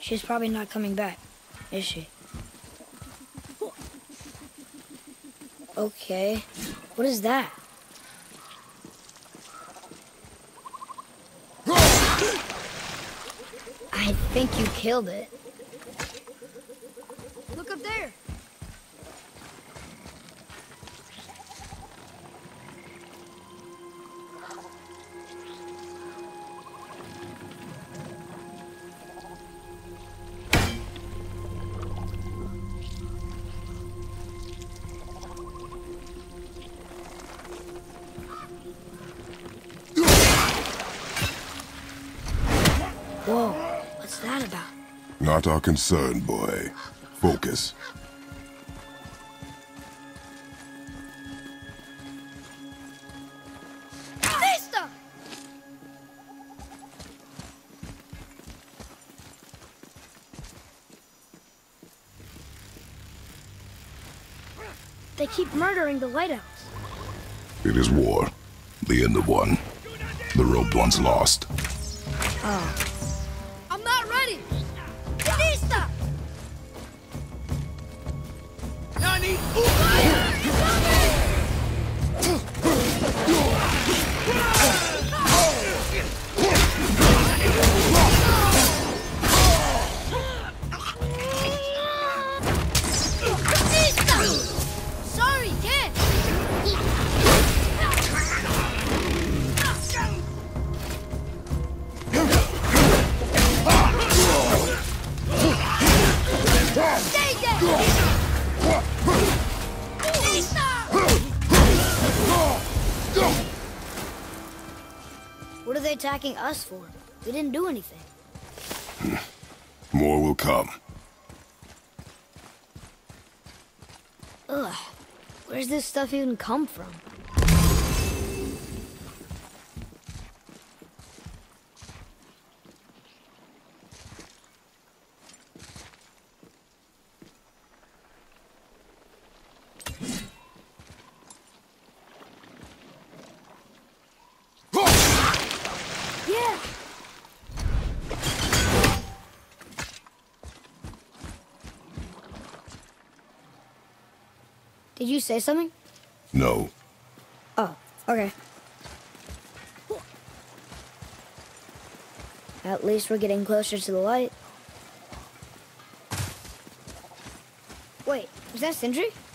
She's probably not coming back, is she? Okay. What is that? I think you killed it. Look up there. Whoa, what's that about? Not our concern, boy. Focus. Vista! They keep murdering the lighthouse. It is war. The end of one. The robed one's lost. Oh. I'm not ready! Vista! Nani! Sorry, kid! Stay dead! What are they attacking us for? We didn't do anything. More will come. Ugh. Where's this stuff even come from? Yeah! Did you say something? No. Oh, okay. At least we're getting closer to the light. Wait, was that Sindri?